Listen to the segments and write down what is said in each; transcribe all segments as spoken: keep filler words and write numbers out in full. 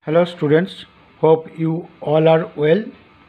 Hello students, hope you all are well.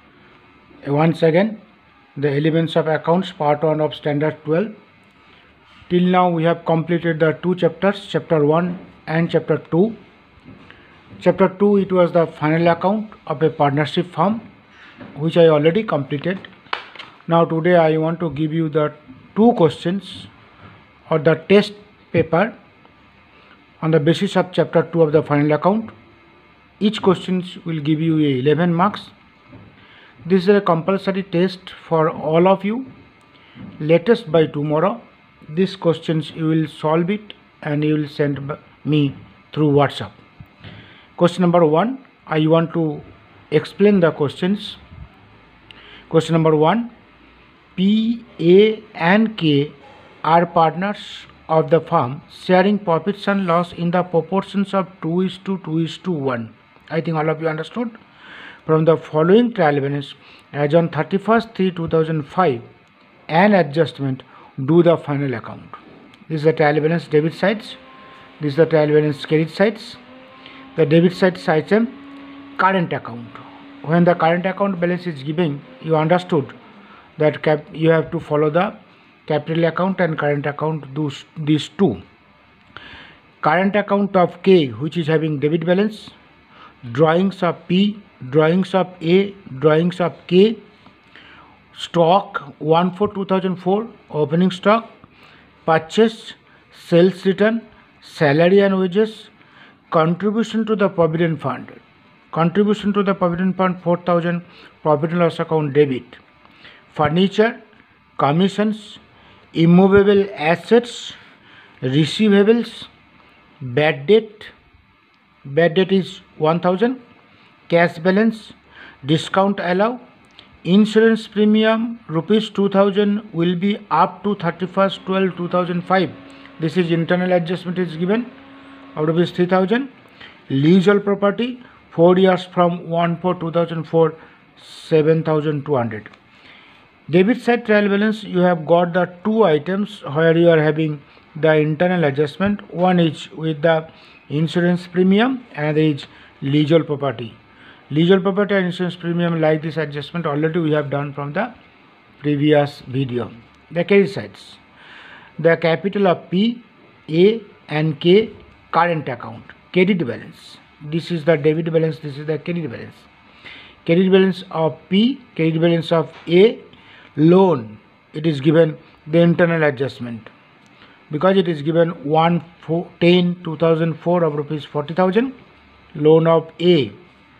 Once again, the Elements of Accounts part one of Standard twelve. Till now we have completed the two chapters, chapter one and chapter two. Chapter two, it was the final account of a partnership firm, which I already completed. Now today I want to give you the two questions or the test paper on the basis of chapter two of the final account. Each question will give you eleven marks. This is a compulsory test for all of you. Latest by tomorrow, these questions you will solve it and you will send me through WhatsApp. Question number one, I want to explain the questions. Question number one, P, A and K are partners of the firm sharing profits and loss in the proportions of two is to two is to one. I think all of you understood. From the following trial balance as on thirty-first three two thousand five and adjustment, do the final account. This is the trial balance debit sides. This is the trial balance credit sides. The debit side item current account. When the current account balance is given, you understood that cap you have to follow the capital account and current account, those these two. Current account of K, which is having debit balance, drawings of P, drawings of A, drawings of K, stock one four two thousand four, opening stock, purchase, sales return, salary and wages, contribution to the provident fund, contribution to the provident fund four thousand, profit and loss account debit, furniture, commissions, immovable assets, receivables, bad debt, bad debt is one thousand, cash balance, discount allow, insurance premium rupees two thousand will be up to thirty-first twelve two thousand five. This is internal adjustment is given of rupees three thousand. Leasehold property four years from one four two thousand four, seven thousand two hundred. Debit side trial balance, you have got the two items where you are having the internal adjustment. One is with the insurance premium and is leasehold property. Leasehold property and insurance premium, like this adjustment already we have done from the previous video. The credit sides, the capital of P, A and K current account, credit balance. This is the debit balance, this is the credit balance. Credit balance of P, credit balance of A, loan, it is given the internal adjustment because it is given one ten two thousand four of rupees forty thousand, loan of A,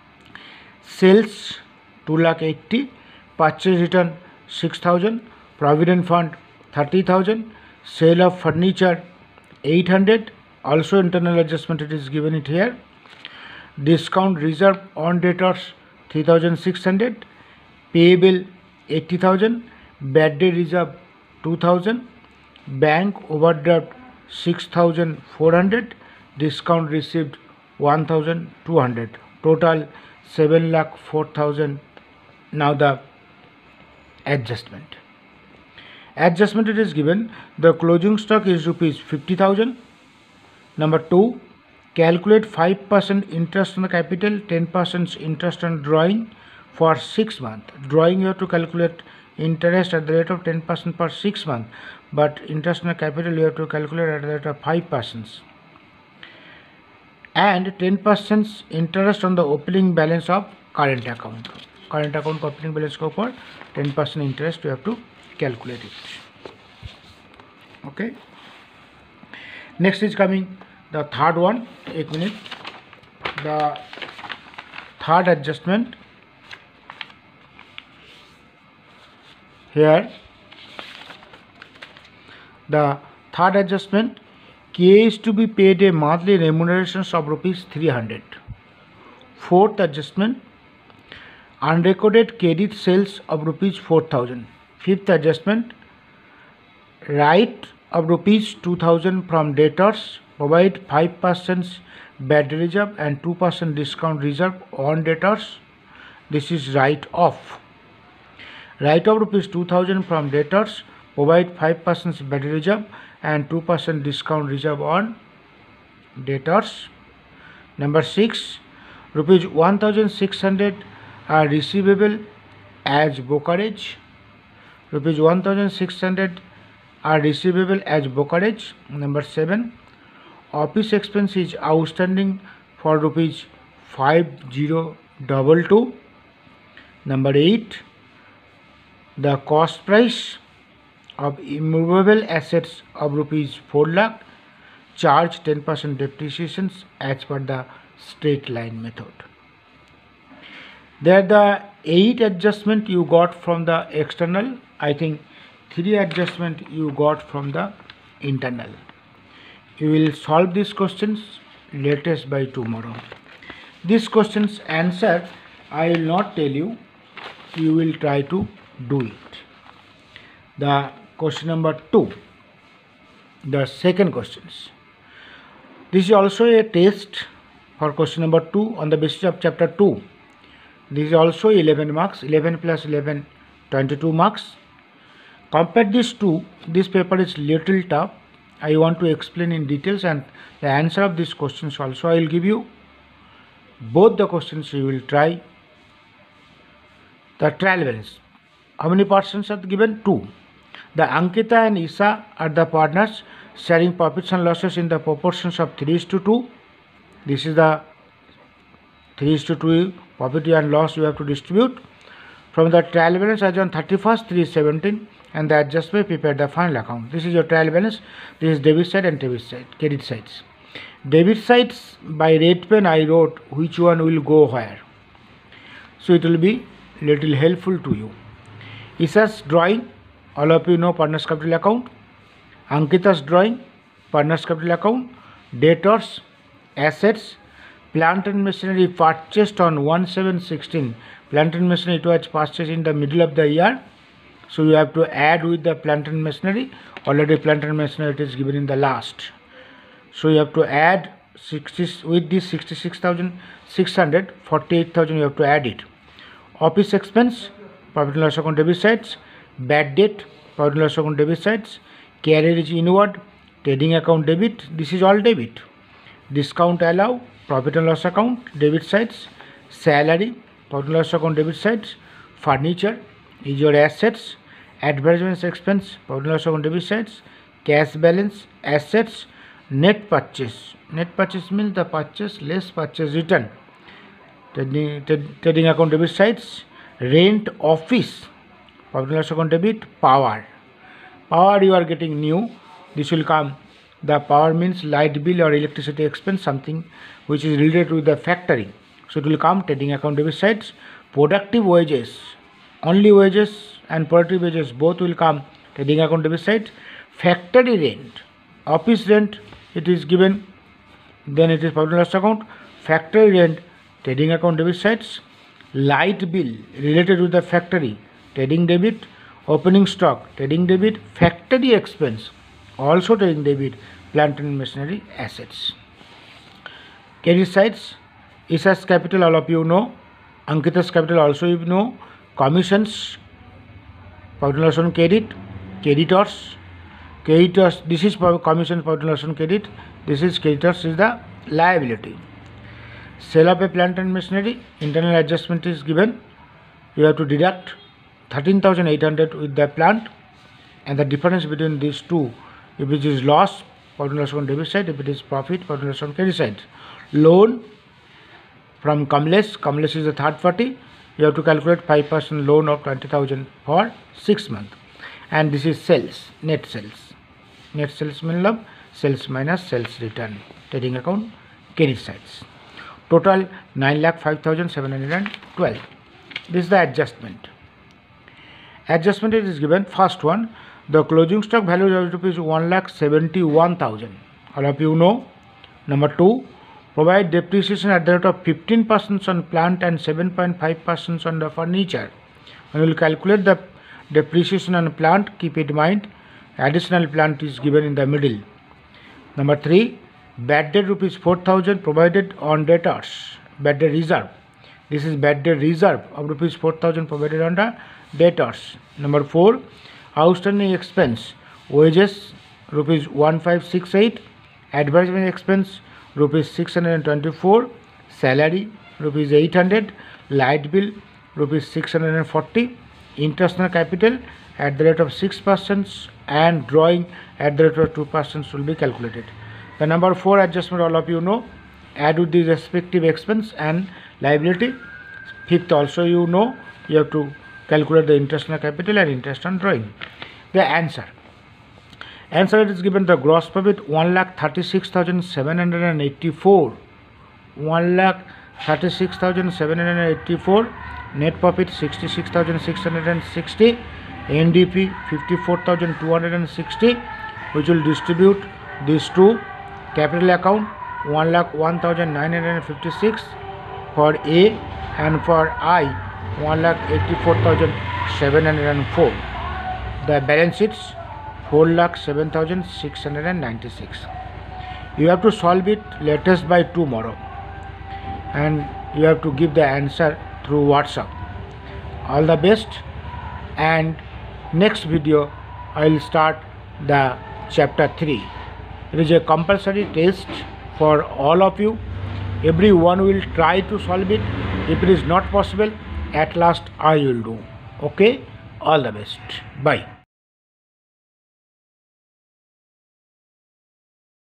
sales two lakh eighty, purchase return six thousand, provident fund thirty thousand, sale of furniture eight hundred, also internal adjustment it is given it here, discount reserve on debtors three thousand six hundred, payable eighty thousand, bad debt reserve two thousand, bank overdraft six thousand four hundred, discount received one thousand two hundred, total seven lakh four thousand. Now the adjustment. Adjustment it is given, the closing stock is rupees fifty thousand. Number two, calculate five percent interest on the capital, ten percent interest on drawing for six months. Drawing you have to calculate interest at the rate of ten percent per six months, but interest on the capital you have to calculate at the rate of five percent. And ten percent interest on the opening balance of current account. Current account opening balance को ऊपर ten percent interest you have to calculate it. Okay. Next is coming the third one. एक minute. The third adjustment. Here the third adjustment, K is to be paid a monthly remuneration of rupees three hundred. Fourth adjustment, unrecorded credit sales of rupees four thousand. Fifth adjustment, right of rupees two thousand from debtors, provide five percent bad reserve and two percent discount reserve on debtors. This is write off. Write off rupees two thousand from debtors, provide five percent bad reserve and two percent discount reserve on debtors. Number six, Rupees one thousand six hundred are receivable as brokerage. Rupees one thousand six hundred are receivable as brokerage. Number seven, office expense is outstanding for rupees five thousand twenty-two. Number eight, the cost price of immovable assets of rupees four lakh, charge ten percent depreciations as per the straight line method. There are the eight adjustment you got from the external. I think three adjustment you got from the internal. You will solve these questions latest by tomorrow. These questions answer I will not tell you. You will try to do it. The question number two, the second questions. This is also a test for question number two on the basis of chapter two. This is also eleven marks, eleven plus eleven, twenty-two marks. Compare these two. This paper is little tough. I want to explain in details and the answer of these questions also I will give you. Both the questions you will try. The trial balance. How many persons are given? Two. The Ankita and Isa are the partners sharing profits and losses in the proportions of three is to two. This is the three is to two profit and loss you have to distribute. From the trial balance as on thirty-first, three is seventeen, and the adjustment prepare the final account. This is your trial balance. This is debit side and debit side, credit sides. Debit sides by red pen I wrote which one will go where. So it will be little helpful to you. Isa's drawing, all of you know partners capital account. Ankita's drawing, partners capital account. Debtors, assets, plant and machinery purchased on one seven sixteen. Plant and machinery it was purchased in the middle of the year. So you have to add with the plant and machinery. Already plant and machinery it is given in the last. So you have to add sixty with this sixty-six thousand six hundred, forty-eight thousand you have to add it. Office expense, profit and loss account debit sides. Bad debt, profit and loss account debit sides. Carriage inward, trading account debit. This is all debit. Discount allow, profit and loss account debit sides. Salary, profit and loss account debit sides. Furniture is your assets. Advertisement expense, profit and loss account debit sides. Cash balance, assets. Net purchase. Net purchase means the purchase less purchase return. Trading, trading account debit sides. Rent office, profit and loss account debit. Power. Power you are getting new. This will come. The power means light bill or electricity expense, something which is related with the factory. So it will come trading account debit sides. Productive wages, only wages and productive wages both will come trading account debit side. Factory rent, office rent it is given, then it is profit and loss account. Factory rent, trading account debit sides. Light bill related with the factory, trading debit. Opening stock, trading debit. Factory expense, also trading debit. Plant and machinery assets. Credit sides, Isa's capital all of you know. Ankita's capital also you know. Commissions, profit and loss on credit. Creditors, creditors this is commission, profit and loss on credit. This is creditors is the liability. Sale of a plant and machinery, internal adjustment is given. You have to deduct thirteen thousand eight hundred with the plant, and the difference between these two, if it is loss, profit and loss on debit side, if it is profit, profit and loss on credit side. Loan from Kamlesh, Kamlesh is the third party. You have to calculate five percent loan of twenty thousand for six months. And this is sales, net sales. Net sales means sales minus sales return, trading account, credit sides. Total nine lakh five thousand seven hundred twelve. This is the adjustment. Adjustment is given. First one, the closing stock value of rupees one lakh seventy-one thousand. All of you know. Number two, provide depreciation at the rate of fifteen percent on plant and seven point five percent on the furniture. When you will calculate the depreciation on plant, keep in mind additional plant is given in the middle. Number three, bad debt rupees four thousand provided on debtors. Bad debt reserve. This is bad debt reserve of rupees four thousand provided on the debtors. Number four, outstanding expense, wages rupees one five six eight, advertisement expense rupees six hundred twenty-four, salary rupees eight hundred, light bill rupees six hundred forty, international capital at the rate of six percent and drawing at the rate of two percent will be calculated. The number four adjustment all of you know, add with the respective expense and liability. Fifth also you know, you have to calculate the international capital and interest on drawing. The answer. Answer is given the gross profit one lakh thirty-six thousand seven hundred eighty-four. one lakh thirty-six thousand seven hundred eighty-four. Net profit sixty-six thousand six hundred sixty. N D P fifty-four thousand two hundred sixty, which will distribute these two. Capital account one lakh one thousand nine hundred fifty-six for A, and for I one lakh eighty-four thousand seven hundred four. The balance sheets four lakh seven thousand six hundred ninety-six. You have to solve it latest by tomorrow, and you have to give the answer through WhatsApp. All the best, and next video I will start the chapter three. It is a compulsory test for all of you. Everyone will try to solve it. If it is not possible, at last I will do. Okay, all the best. Bye.